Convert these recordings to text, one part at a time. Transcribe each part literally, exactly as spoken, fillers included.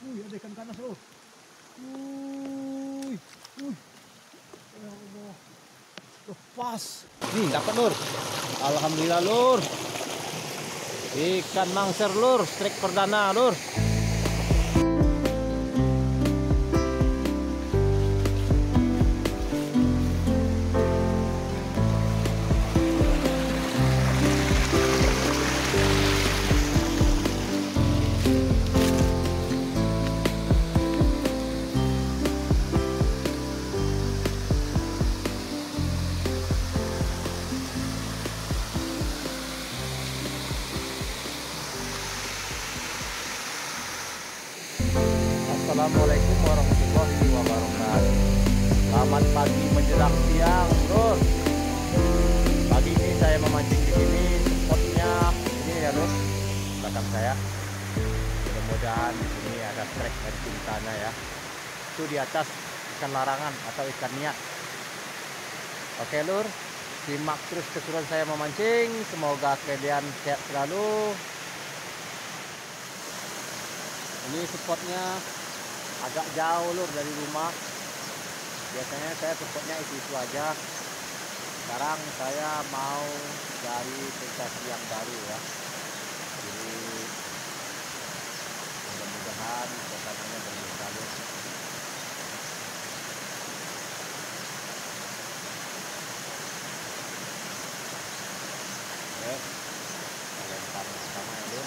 Wih, ada ikan kanas loh. Wih, wih. Ya Allah. Lepas. Nih, dapat lur. Alhamdulillah lur. Ikan mangser lur, strike perdana lur. Assalamualaikum warahmatullahi wabarakatuh. Selamat pagi menjelang siang, lur. Pagi ini saya memancing di sini. Spotnya ini ya, lur. Belakang saya. Mudah-mudahan di sini ada trek dan cintanya ya. Itu di atas ikan larangan atau ikan niat. Oke, lur. Simak terus keseruan saya memancing. Semoga kalian sehat selalu. Ini spotnya agak jauh lur dari rumah. Biasanya saya spotnya itu-itu aja. Sekarang saya mau cari sensasi yang baru ya. Jadi mudah-mudahan suasananya berbeda lur. Oke, kita lempar pertama ya lur.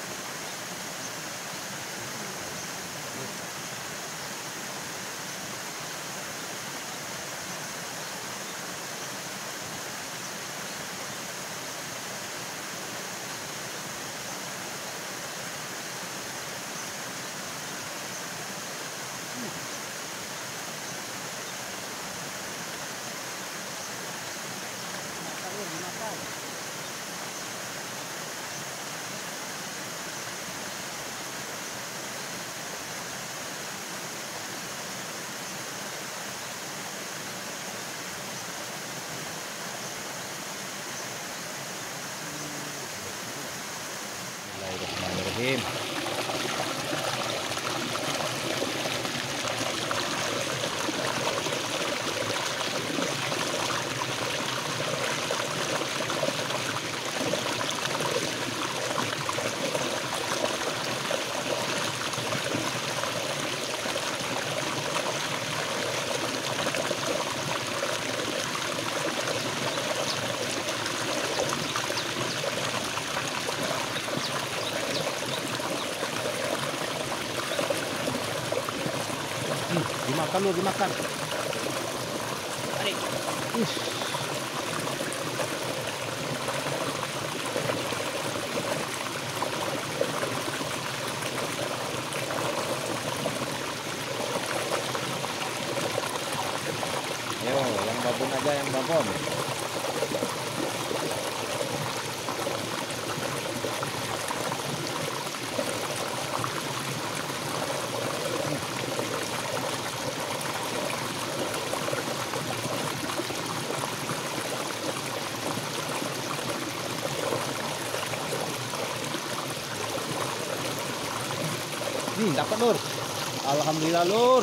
Bismillahirrahmanirrahim. Dimakan lu, dimakan. Tarik. Ush. Yo, yang babon aja, yang babon. Nih, dapat lur. Alhamdulillah lur.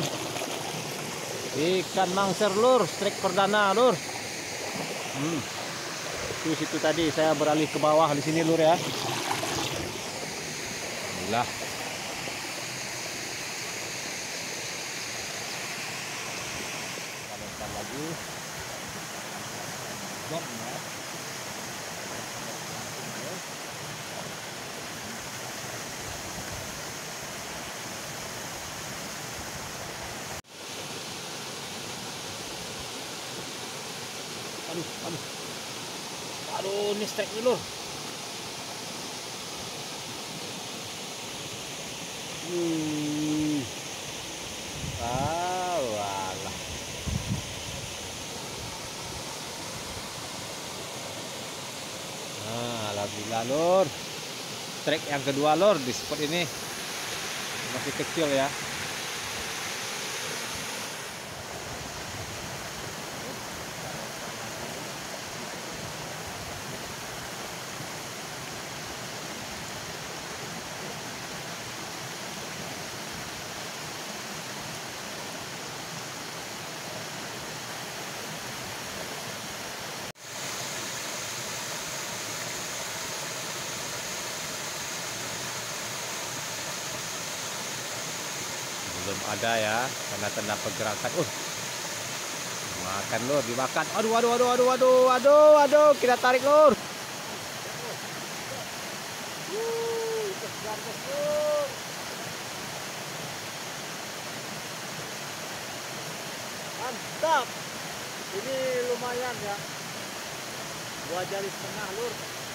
Ikan mangser lur, strike perdana lur. Hmm. Itu situ tadi saya beralih ke bawah di sini lur ya. Alhamdulillah. Kita lempar lagi. Drop ya. Aduh, aduh, aduh, ini strike dulu. Wih, ah, walah. Nah, alhamdulillah lur. Strike yang kedua lur di spot ini masih kecil ya. belum ada ya, karena tanda pergerakan. Uh, makan lur, dimakan. Aduh, aduh, aduh, aduh, aduh, aduh, aduh, kita tarik lur. Mantap. Ini lumayan ya. Dua jari setengah lur.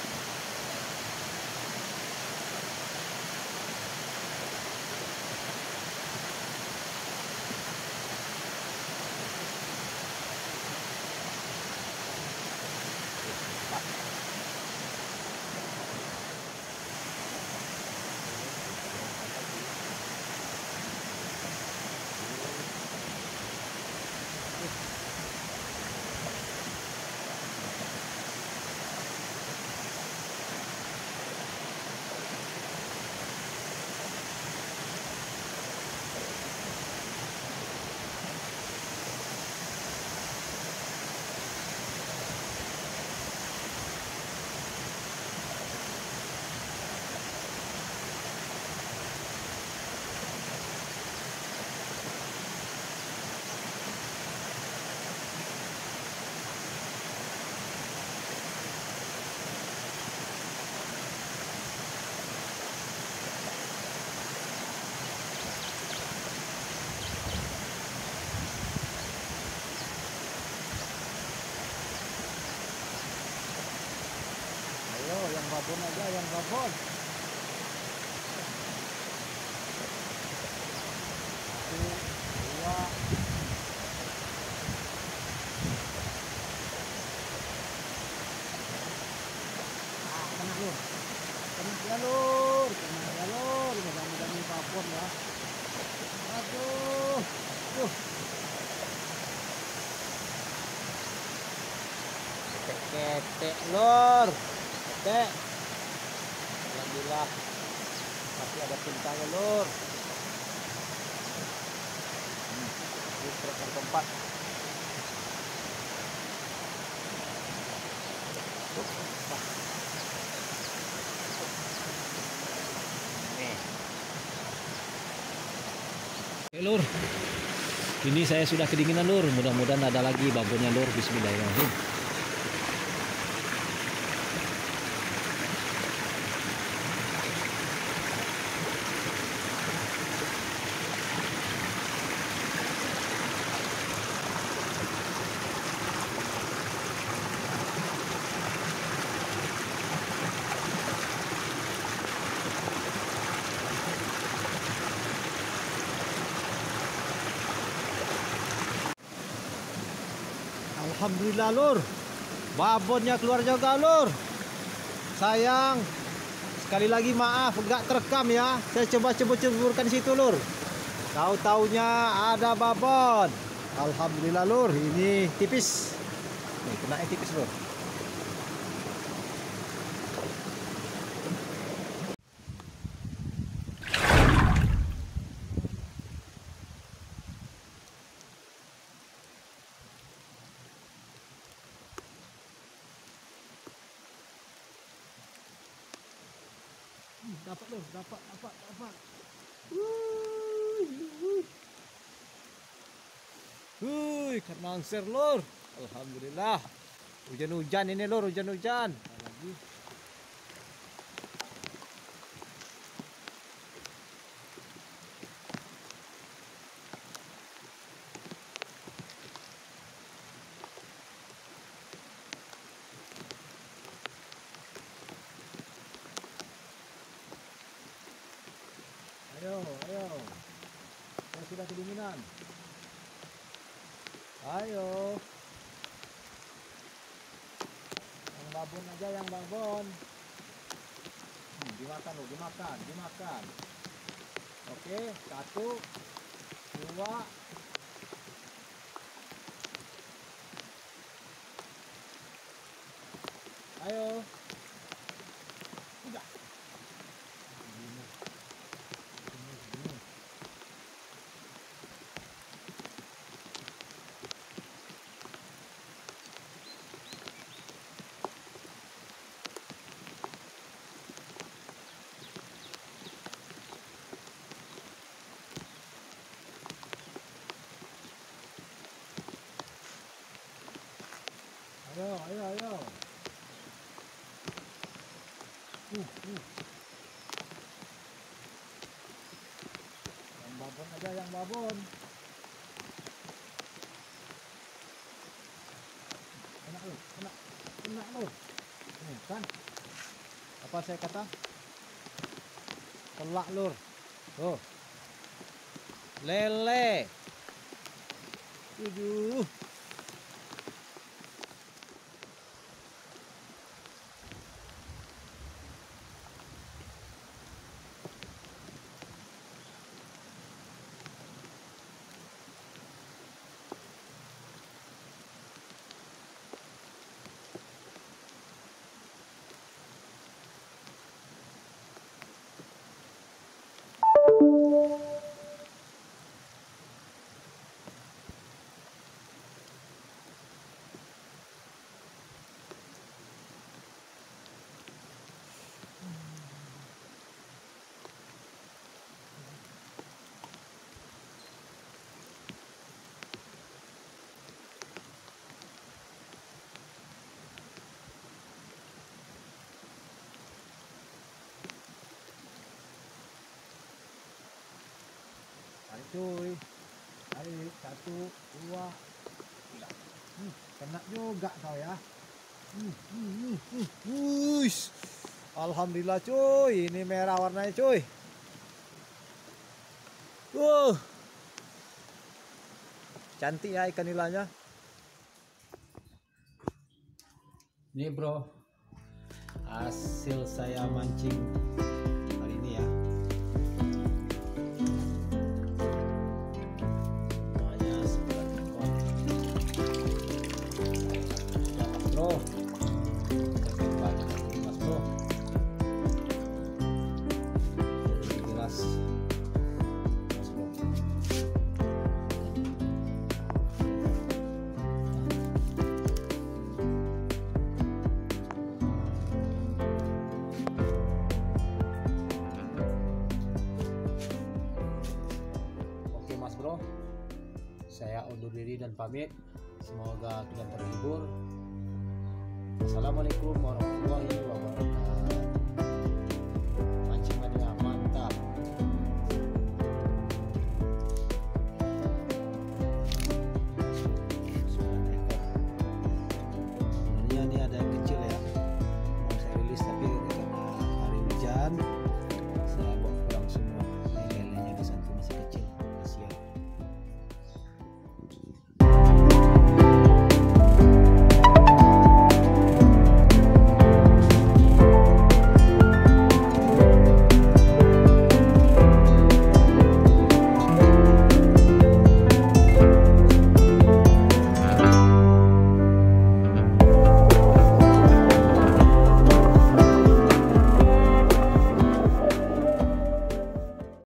Yang babon aja, yang babon. Satu, dua. Ah, kena lur. Kena ya lur, kena ya lur. Mudah-mudahan ini babon ya. Aduh, aduh. Ketek lur. Ketek. Alhamdulillah masih ada pintanya lur. Hmm, ini truk yang keempat. Nih. Oke lur, ini saya sudah kedinginan lur. Mudah-mudahan ada lagi babonnya lur. Bismillahirrahmanirrahim. Alhamdulillah lur, babonnya keluar juga lur. Sayang, sekali lagi maaf nggak terekam ya. Saya coba coba ceburkan di situ lur. Tahu-taunya ada babon. Alhamdulillah lur, ini tipis. Nih, kena tipis lur. Dapat lur, dapat, dapat, dapat. Wuih, ikan mangser lur. Alhamdulillah. Hujan-hujan ini lur, hujan-hujan. Lagi. Ayo, ayo. Saya sudah kedinginan. Ayo. Yang babon aja, yang babon. Hmm, dimakan loh, dimakan, dimakan. Oke, satu, dua. Ayo. Udah. Babon aja yang babon. Kena lu, kena, kena lu. Nih kan, apa saya kata? Telak lur. Tuh, lele. Tujuh. Tarik cuy, tarik satu dua tiga. Hmm, kena juga kau ya. Hmm, hmm, hmm, hmm. Wush. Alhamdulillah cuy, ini merah warnanya cuy. Uh, cantik ya ikan nilainya. Ini bro, hasil saya mancing hari ini ya. Bro, mas bro, jelas mas bro. Oke mas bro, saya undur diri dan pamit. Semoga kalian terhibur. Assalamualaikum warahmatullahi wabarakatuh.